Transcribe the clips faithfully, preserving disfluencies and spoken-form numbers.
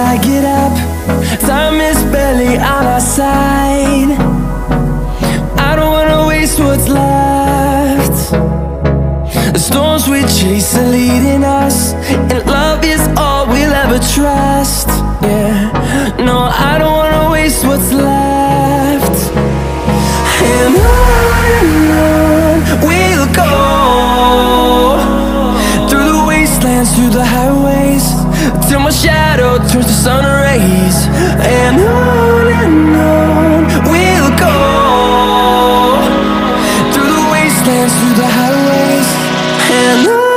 I get up, time is barely on our side. I don't wanna waste what's left. The storms we chase are leading us, and love is all we'll ever trust. Yeah, no, I don't wanna waste what's left. And on and on we'll go, through the wastelands, through the highways, till my shadow turns to sun rays. And on and on we'll go, through the wastelands, through the highways, and on.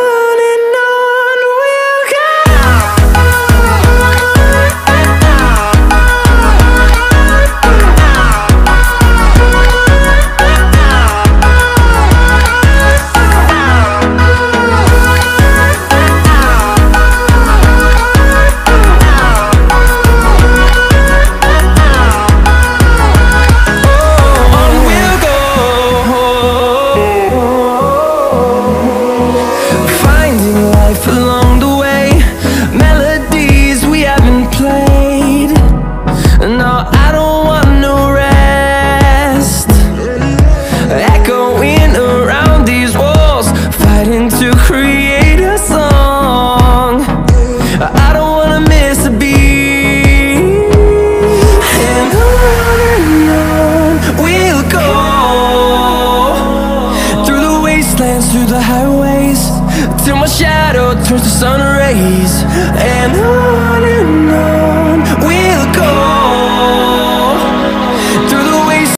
Along the way, melodies we haven't played. No, I don't want no rest, echoing around these walls, fighting to create a song. I don't wanna miss a beat. And on and on we'll go, through the wastelands, through the highways, till my shadow turns to sun rays. And on and on